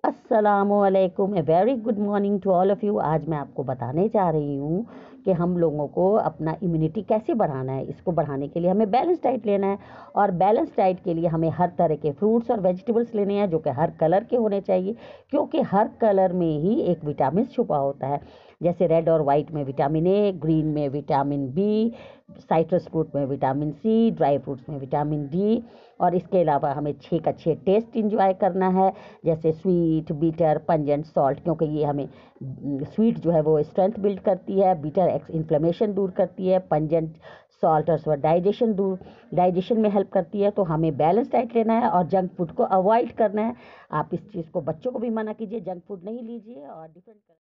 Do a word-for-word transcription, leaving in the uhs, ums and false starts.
अस्सलामुअलैकुम, a very good morning to all of you. आज मैं आपको बताने जा रही हूँ कि हम लोगों को अपना इम्यूनिटी कैसे बढ़ाना है। इसको बढ़ाने के लिए हमें बैलेंस डाइट लेना है, और बैलेंस डाइट के लिए हमें हर तरह के फ्रूट्स और वेजिटेबल्स लेने हैं जो कि हर कलर के होने चाहिए, क्योंकि हर कलर में ही एक विटामिन छुपा होता है। जैसे रेड और वाइट में विटामिन ए, ग्रीन में विटामिन बी, साइट्रस फ्रूट में विटामिन सी, ड्राई फ्रूट्स में विटामिन डी। और इसके अलावा हमें छः का छः टेस्ट इंजॉय करना है, जैसे स्वीट, बीटर, पंजेंट, सॉल्ट, क्योंकि ये हमें स्वीट जो है वो स्ट्रेंथ बिल्ड करती है, बीटर एक्स इन्फ्लेमेशन दूर करती है, पंजेंट सॉल्ट और डाइजेशन दूर डाइजेशन में हेल्प करती है। तो हमें बैलेंस डाइट लेना है और जंक फूड को अवॉइड करना है। आप इस चीज़ को बच्चों को भी मना कीजिए, जंक फूड नहीं लीजिए और डिफरेंट